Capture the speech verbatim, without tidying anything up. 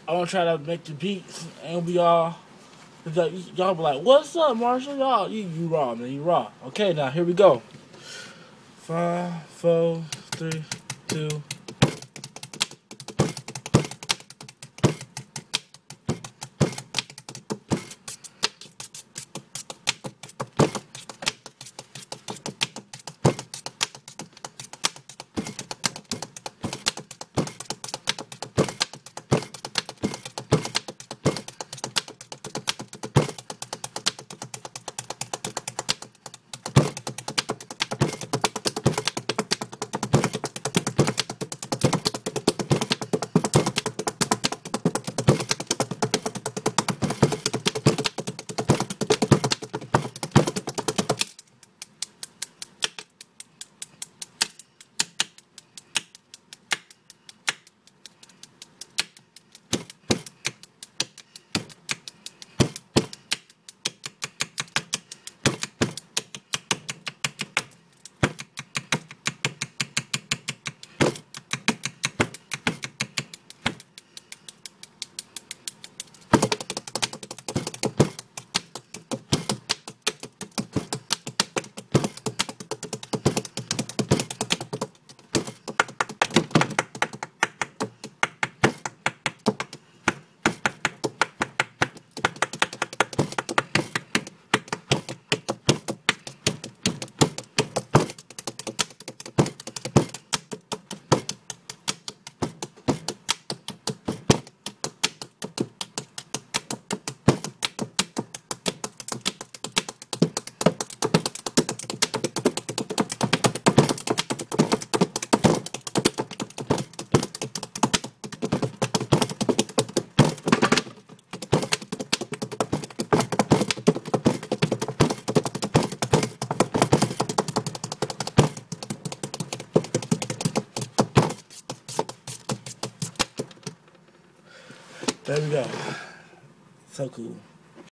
I want to try to make the beats, and we all, like, y'all be like, "What's up, Marshall? Y'all, you, you raw, man, you raw." Okay, now here we go. Five, four, three, two. There we go. So cool.